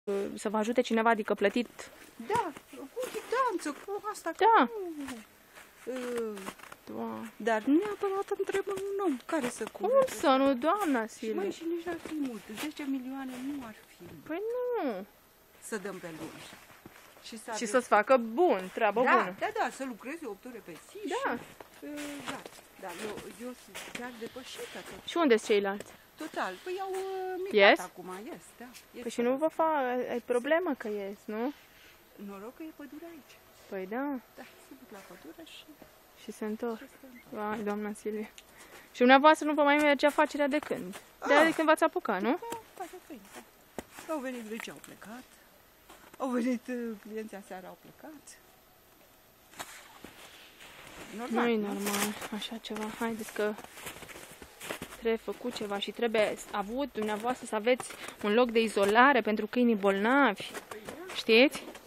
să vă ajute cineva, adică plătit? Da, cu chitanță, cu asta. Da. Dar neapărat îmi trebuie un om care să cumpere. Cum să nu, doamna Silvia? Și nici n-ar fi mult. 10 milioane nu ar fi. Păi nu. Să dăm pe lună. Și să-ți facă treabă bună. Da, să lucrezi 8 ore pe zi. Da. Dar eu sunt chiar depășită. Și unde sunt ceilalți? Total. Păi au micat acum. Da. Păi și nu vă fac, ai problemă că ies, nu? Noroc că e pădure aici. Păi da. Da, se duc la pădure și se întorc. Vai, doamna Silvia. Și dumneavoastră nu vă mai merge afacerea de când? De când v-ați apucat, nu? Au venit vecii, au plecat. Au venit clienții aseară, au plecat. Normal, nu e normal așa ceva. Haideți că trebuie făcut ceva și trebuie avut dumneavoastră să aveți un loc de izolare pentru câinii bolnavi. Știți?